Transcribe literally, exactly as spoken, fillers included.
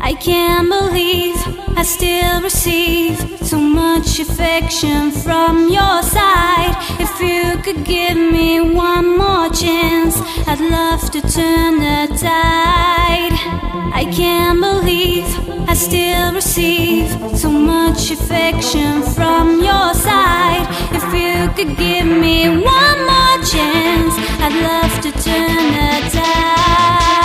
I can't believe I still receive so much affection from your side. If you could give me one more chance, I'd love to turn the tide. I can't believe I still receive so much affection from your side. If you could give me one more chance, I'd love to turn the tide.